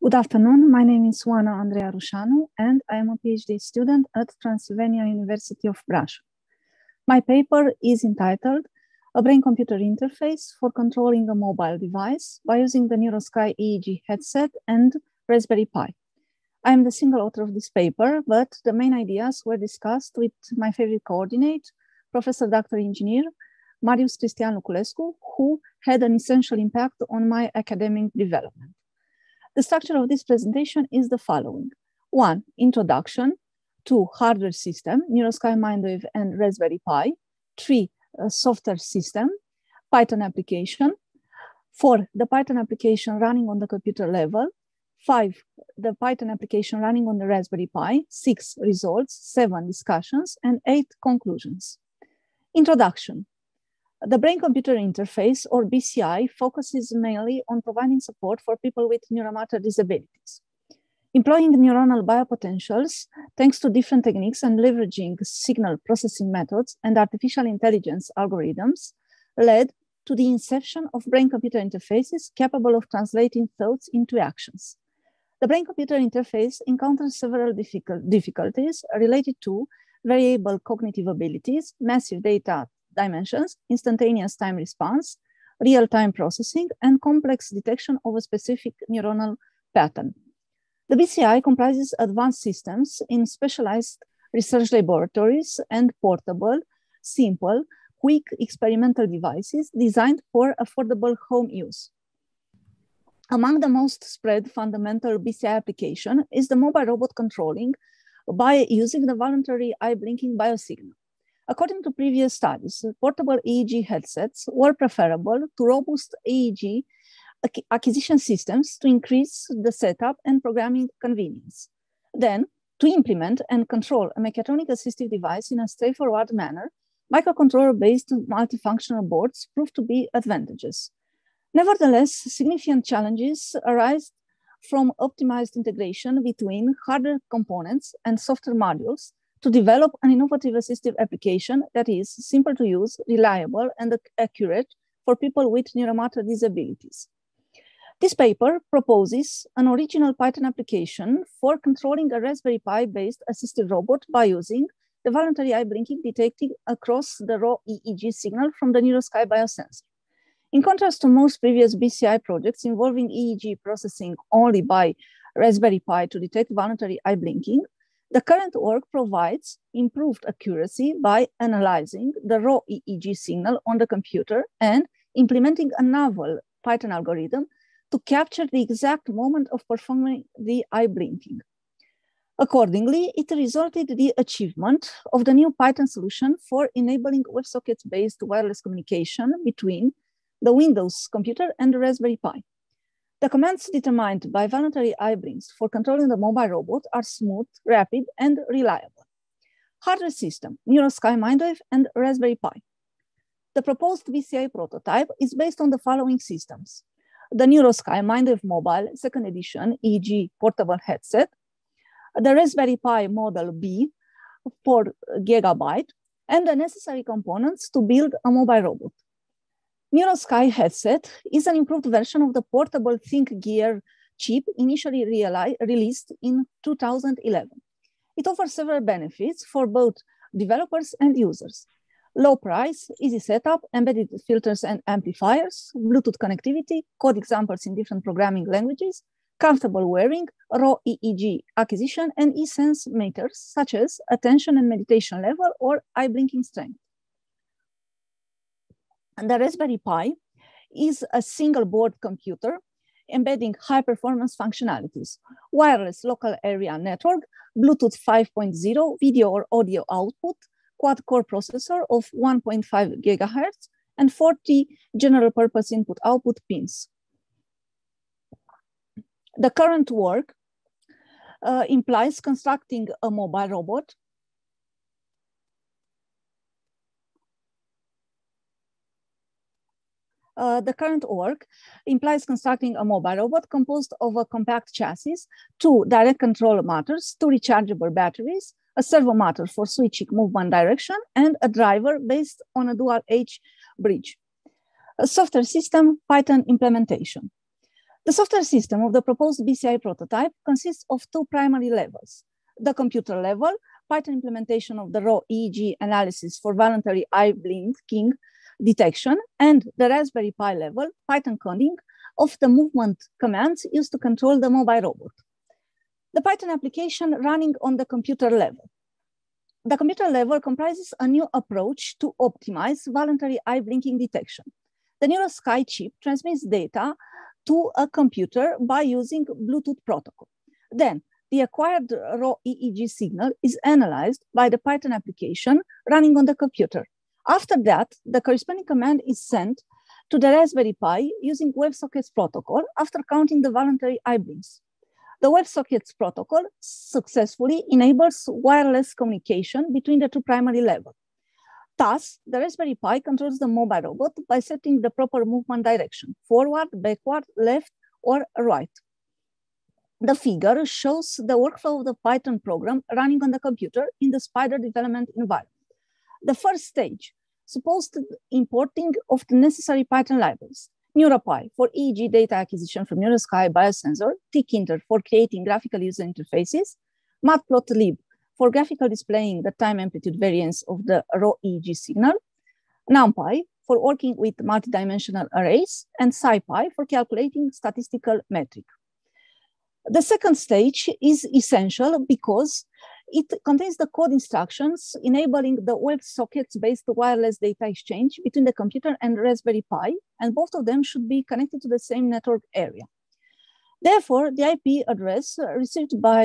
Good afternoon, my name is Rușanu and I am a PhD student at Transilvania University of Brasov. My paper is entitled A Brain-Computer Interface for Controlling a Mobile Device by using the NeuroSky EEG headset and Raspberry Pi. I am the single author of this paper, but the main ideas were discussed with my favorite coordinate, Professor Dr. Engineer Marius Cristian Luculescu, who had an essential impact on my academic development. The structure of this presentation is the following. 1. Introduction. 2. Hardware system, NeuroSky Mindwave and Raspberry Pi. 3. Software system, Python application. 4. The Python application running on the computer level. 5. The Python application running on the Raspberry Pi. 6. Results. 7. Discussions. And 8. Conclusions. Introduction. The brain-computer interface, or BCI, focuses mainly on providing support for people with neuromotor disabilities. Employing neuronal biopotentials, thanks to different techniques and leveraging signal processing methods and artificial intelligence algorithms, led to the inception of brain-computer interfaces capable of translating thoughts into actions. The brain-computer interface encounters several difficulties related to variable cognitive abilities, massive data dimensions, instantaneous time response, real-time processing, and complex detection of a specific neuronal pattern. The BCI comprises advanced systems in specialized research laboratories and portable, simple, quick experimental devices designed for affordable home use. Among the most spread fundamental BCI application is the mobile robot controlling by using the voluntary eye blinking biosignal. According to previous studies, portable EEG headsets were preferable to robust EEG acquisition systems to increase the setup and programming convenience. Then, to implement and control a mechatronic assistive device in a straightforward manner, microcontroller-based multifunctional boards proved to be advantageous. Nevertheless, significant challenges arise from optimized integration between hardware components and software modules to develop an innovative assistive application that is simple to use, reliable, and accurate for people with neuromotor disabilities. This paper proposes an original Python application for controlling a Raspberry Pi-based assistive robot by using the voluntary eye blinking detected across the raw EEG signal from the NeuroSky biosensor. In contrast to most previous BCI projects involving EEG processing only by Raspberry Pi to detect voluntary eye blinking, the current work provides improved accuracy by analyzing the raw EEG signal on the computer and implementing a novel Python algorithm to capture the exact moment of performing the eye blinking. Accordingly, it resulted in the achievement of the new Python solution for enabling WebSockets-based wireless communication between the Windows computer and the Raspberry Pi. The commands determined by voluntary eye blinks for controlling the mobile robot are smooth, rapid, and reliable. Hardware system, NeuroSky Mindwave and Raspberry Pi. The proposed BCI prototype is based on the following systems: the NeuroSky Mindwave Mobile 2nd edition EEG portable headset, the Raspberry Pi Model B 4 GB, and the necessary components to build a mobile robot. NeuroSky headset is an improved version of the portable ThinkGear chip initially released in 2011. It offers several benefits for both developers and users: low price, easy setup, embedded filters and amplifiers, Bluetooth connectivity, code examples in different programming languages, comfortable wearing, raw EEG acquisition, and e-sense meters such as attention and meditation level or eye blinking strength. The Raspberry Pi is a single board computer embedding high-performance functionalities: wireless local area network, Bluetooth 5.0 video or audio output, quad-core processor of 1.5 GHz, and 40 general-purpose input-output pins. The current work implies constructing a mobile robot composed of a compact chassis, 2 direct control motors, 2 rechargeable batteries, a servo motor for switching movement direction, and a driver based on a dual H bridge. A software system, Python implementation. The software system of the proposed BCI prototype consists of two primary levels: the computer level, Python implementation of the raw EEG analysis for voluntary eye blinking detection, and the Raspberry Pi level, Python coding of the movement commands used to control the mobile robot. The Python application running on the computer level. The computer level comprises a new approach to optimize voluntary eye blinking detection. The NeuroSky chip transmits data to a computer by using Bluetooth protocol. Then, the acquired raw EEG signal is analyzed by the Python application running on the computer. After that, the corresponding command is sent to the Raspberry Pi using WebSockets protocol after counting the voluntary eye blinks. The WebSockets protocol successfully enables wireless communication between the two primary levels. Thus, the Raspberry Pi controls the mobile robot by setting the proper movement direction: forward, backward, left, or right. The figure shows the workflow of the Python program running on the computer in the Spider development environment. The first stage, supposed importing of the necessary Python libraries: NeuroPy for EEG data acquisition from NeuroSky biosensor, tkinter for creating graphical user interfaces, matplotlib for graphical displaying the time amplitude variance of the raw EEG signal, NumPy for working with multidimensional arrays, and SciPy for calculating statistical metric. The second stage is essential because it contains the code instructions enabling the WebSockets-based wireless data exchange between the computer and Raspberry Pi, and both of them should be connected to the same network area. Therefore, the IP address received by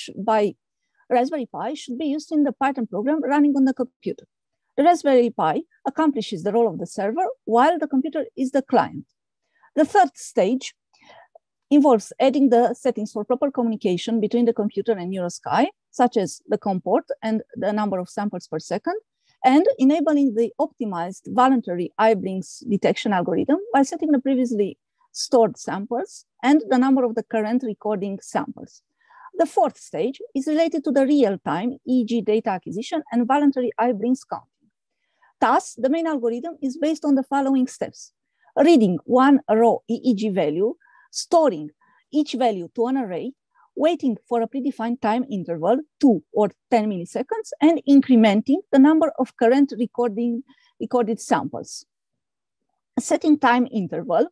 Raspberry Pi should be used in the Python program running on the computer. The Raspberry Pi accomplishes the role of the server while the computer is the client. The third stage involves adding the settings for proper communication between the computer and NeuroSky, such as the COM port and the number of samples per second, and enabling the optimized voluntary eye blinks detection algorithm by setting the previously stored samples and the number of the current recording samples. The fourth stage is related to the real-time EEG data acquisition and voluntary eye blinks counting. Thus, the main algorithm is based on the following steps: reading one raw EEG value, storing each value to an array, waiting for a predefined time interval, 2 or 10 milliseconds, and incrementing the number of current recorded samples. Setting time interval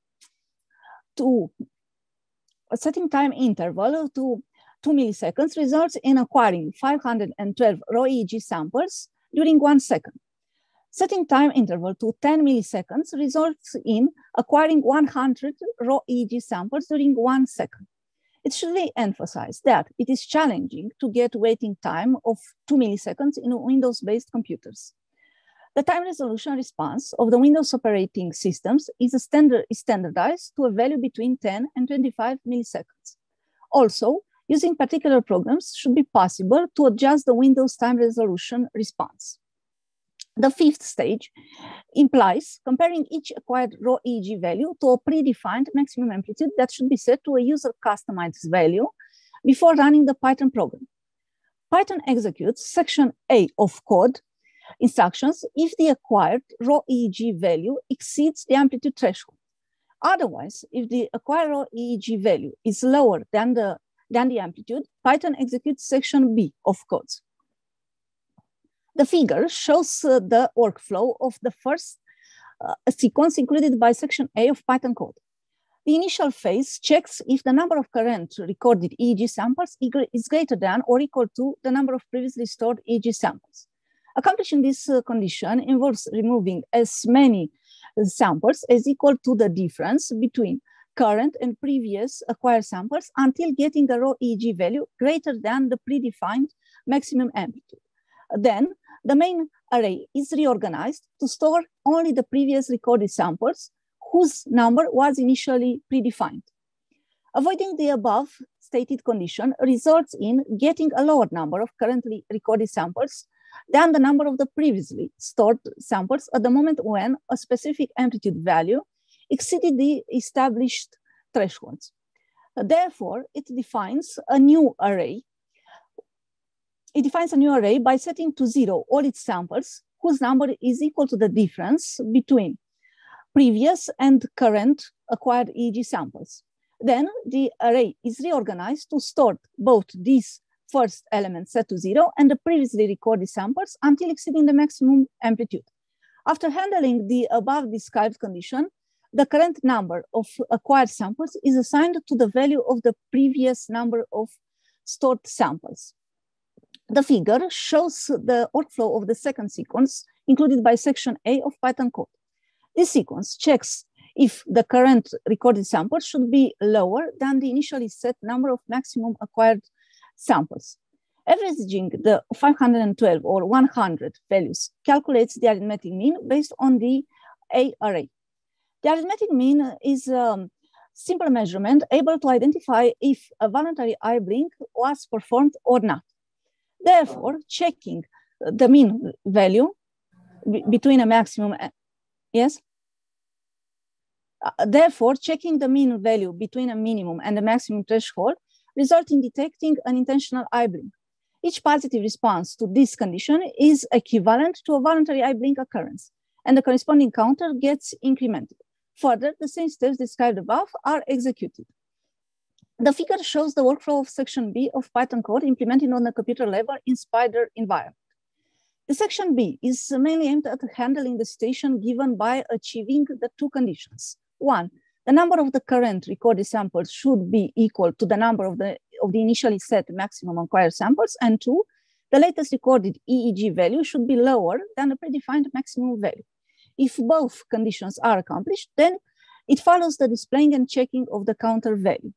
to 2 milliseconds results in acquiring 512 raw EEG samples during 1 second. Setting time interval to 10 milliseconds results in acquiring 100 raw EEG samples during 1 second. It should be emphasized that it is challenging to get waiting time of 2 milliseconds in Windows-based computers. The time resolution response of the Windows operating systems is standardized to a value between 10 and 25 milliseconds. Also, using particular programs should be possible to adjust the Windows time resolution response. The fifth stage implies comparing each acquired raw EEG value to a predefined maximum amplitude that should be set to a user-customized value before running the Python program. Python executes section A of code instructions if the acquired raw EEG value exceeds the amplitude threshold. Otherwise, if the acquired raw EEG value is lower than the amplitude, Python executes section B of codes. The figure shows the workflow of the first sequence included by section A of Python code. The initial phase checks if the number of current recorded EEG samples is greater than or equal to the number of previously stored EEG samples. Accomplishing this condition involves removing as many samples as equal to the difference between current and previous acquired samples until getting a raw EEG value greater than the predefined maximum amplitude. Then, the main array is reorganized to store only the previous recorded samples whose number was initially predefined. Avoiding the above stated condition results in getting a lower number of currently recorded samples than the number of the previously stored samples at the moment when a specific amplitude value exceeded the established thresholds. Therefore, it defines a new array by setting to 0 all its samples whose number is equal to the difference between previous and current acquired EEG samples. Then the array is reorganized to store both these first elements set to 0 and the previously recorded samples until exceeding the maximum amplitude. After handling the above described condition, the current number of acquired samples is assigned to the value of the previous number of stored samples. The figure shows the workflow of the second sequence included by section A of Python code. This sequence checks if the current recorded sample should be lower than the initially set number of maximum acquired samples. Averaging the 512 or 100 values calculates the arithmetic mean based on the A array. The arithmetic mean is a simple measurement able to identify if a voluntary eye blink was performed or not. Therefore, checking the mean value between a maximum, yes? Therefore, checking the mean value between a minimum and a maximum threshold results in detecting an intentional eye blink. Each positive response to this condition is equivalent to a voluntary eye blink occurrence, and the corresponding counter gets incremented. Further, the same steps described above are executed. The figure shows the workflow of section B of Python code implemented on the computer level in Spider environment. The section B is mainly aimed at handling the situation given by achieving the two conditions. One, the number of the current recorded samples should be equal to the number of the initially set maximum acquired samples, and two, the latest recorded EEG value should be lower than the predefined maximum value. If both conditions are accomplished, then it follows the displaying and checking of the counter value.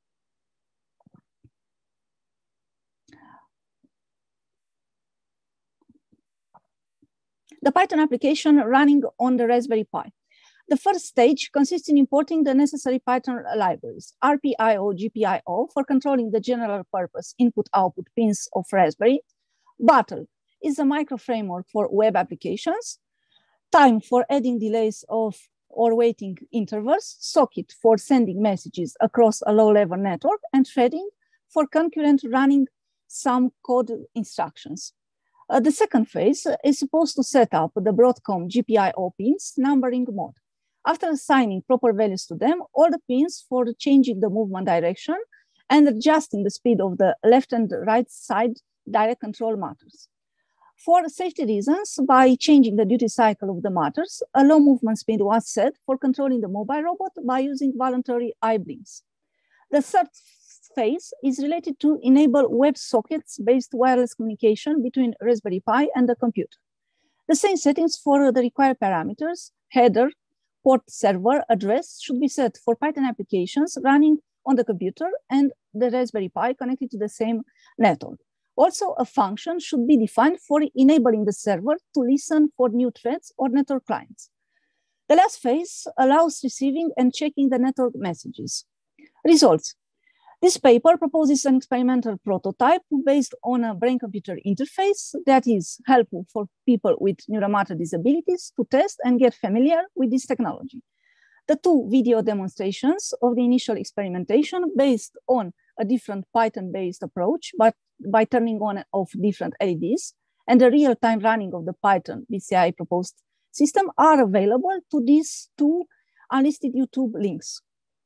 The Python application running on the Raspberry Pi. The first stage consists in importing the necessary Python libraries, RPIO, GPIO for controlling the general purpose input-output pins of Raspberry. Bottle is a micro framework for web applications. Time for adding delays of or waiting intervals. Socket for sending messages across a low-level network, and threading for concurrent running some code instructions. The second phase is supposed to set up the Broadcom GPIO pins numbering mode. After assigning proper values to them, all the pins for changing the movement direction and adjusting the speed of the left and right side direct control motors. For safety reasons, by changing the duty cycle of the motors, a low movement speed was set for controlling the mobile robot by using voluntary eye blinks. The third phase is related to enable WebSockets-based wireless communication between Raspberry Pi and the computer. The same settings for the required parameters, header, port server address should be set for Python applications running on the computer and the Raspberry Pi connected to the same network. Also, a function should be defined for enabling the server to listen for new threads or network clients. The last phase allows receiving and checking the network messages. Results. This paper proposes an experimental prototype based on a brain-computer interface that is helpful for people with neuromotor disabilities to test and get familiar with this technology. The two video demonstrations of the initial experimentation based on a different Python-based approach, but by turning on and off different LEDs, and the real-time running of the Python BCI proposed system are available to these two unlisted YouTube links.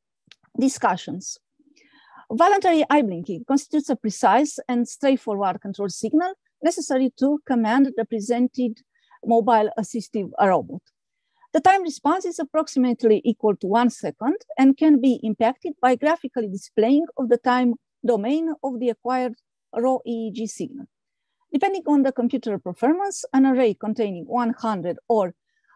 Discussions. Voluntary eye blinking constitutes a precise and straightforward control signal necessary to command the presented mobile assistive robot. The time response is approximately equal to 1 second and can be impacted by graphically displaying of the time domain of the acquired raw EEG signal. Depending on the computer performance, an array containing 100 or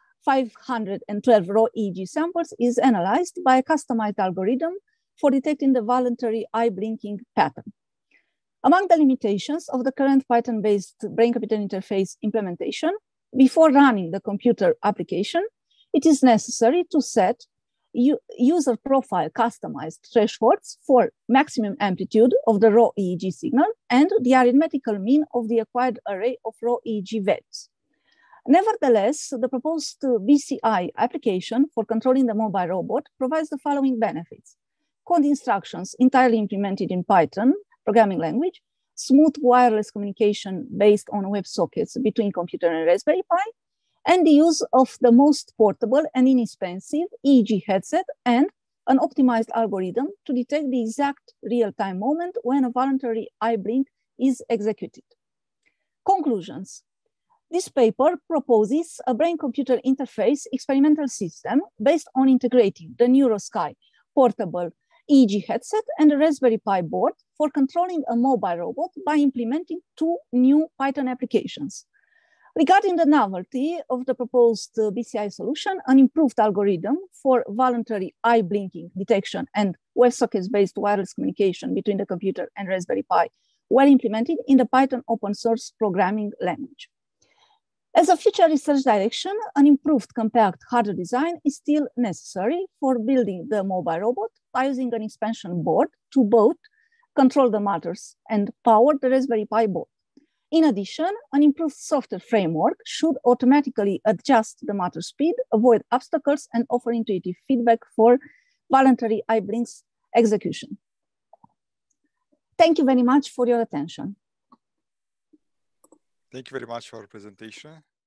512 raw EEG samples is analyzed by a customized algorithm for detecting the voluntary eye blinking pattern. Among the limitations of the current Python-based brain-computer interface implementation, before running the computer application, it is necessary to set user profile customized thresholds for maximum amplitude of the raw EEG signal and the arithmetical mean of the acquired array of raw EEG values. Nevertheless, the proposed BCI application for controlling the mobile robot provides the following benefits: code instructions entirely implemented in Python programming language, smooth wireless communication based on WebSockets between computer and Raspberry Pi, and the use of the most portable and inexpensive EEG headset and an optimized algorithm to detect the exact real-time moment when a voluntary eye blink is executed. Conclusions. This paper proposes a brain-computer interface experimental system based on integrating the NeuroSky portable EEG headset and a Raspberry Pi board for controlling a mobile robot by implementing 2 new Python applications. Regarding the novelty of the proposed BCI solution, an improved algorithm for voluntary eye blinking detection and WebSockets-based wireless communication between the computer and Raspberry Pi were implemented in the Python open source programming language. As a future research direction, an improved compact hardware design is still necessary for building the mobile robot by using an expansion board to both control the motors and power the Raspberry Pi board. In addition, an improved software framework should automatically adjust the motor speed, avoid obstacles, and offer intuitive feedback for voluntary eye blinks execution. Thank you very much for your attention. Thank you very much for your presentation.